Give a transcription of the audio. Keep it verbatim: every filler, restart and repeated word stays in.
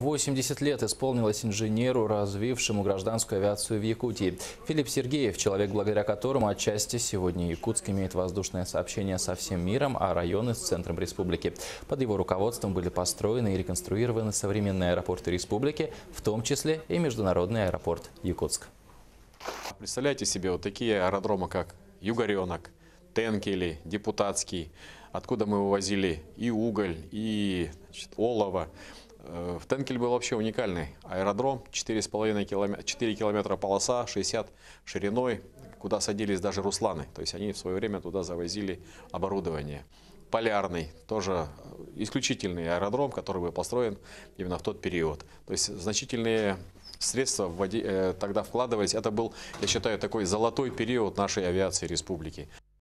восемьдесят лет исполнилось инженеру, развившему гражданскую авиацию в Якутии. Филипп Сергеев – человек, благодаря которому отчасти сегодня Якутск имеет воздушное сообщение со всем миром, а районы с центром республики. Под его руководством были построены и реконструированы современные аэропорты республики, в том числе и международный аэропорт Якутск. Представляете себе вот такие аэродромы, как Югоренок, Тенкели, Депутатский, откуда мы вывозили и уголь, и значит, олово. В Тенкель был вообще уникальный аэродром, четыре с половиной километра, четыре километра полоса, шестьдесят шириной, куда садились даже русланы. То есть они в свое время туда завозили оборудование. Полярный, тоже исключительный аэродром, который был построен именно в тот период. То есть значительные средства вводи, тогда вкладывались. Это был, я считаю, такой золотой период нашей авиации республики.